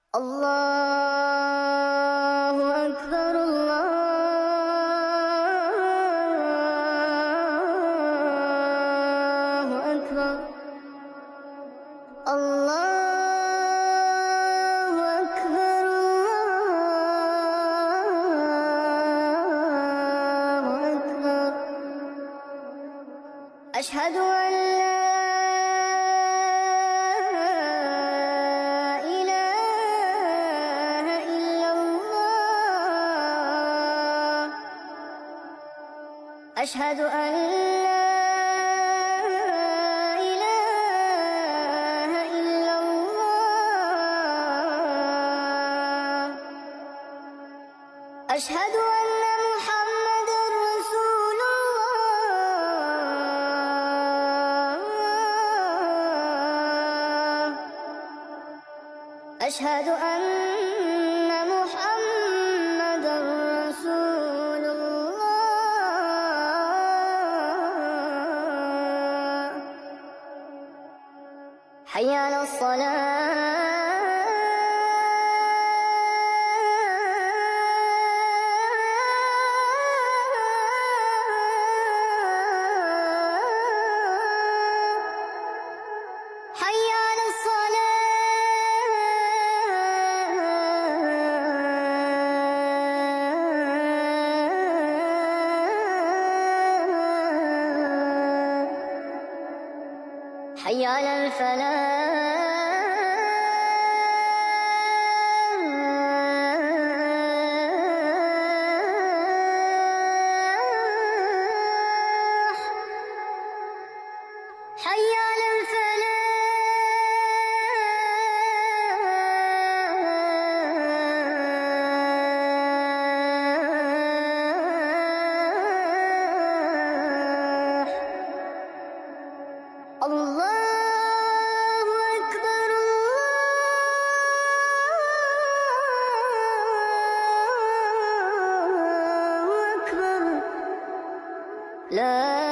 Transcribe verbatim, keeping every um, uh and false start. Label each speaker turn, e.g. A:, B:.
A: الله أكبر الله أكبر الله أكبر الله أكبر أشهد أن أشهد أن لا إله إلا الله أشهد أن محمدًا رسول الله أشهد أن محمدًا رسول الله حي على الصلاة حي على الصلاة حي على الفلاح حي على الفلاح الله أكبر الله أكبر لا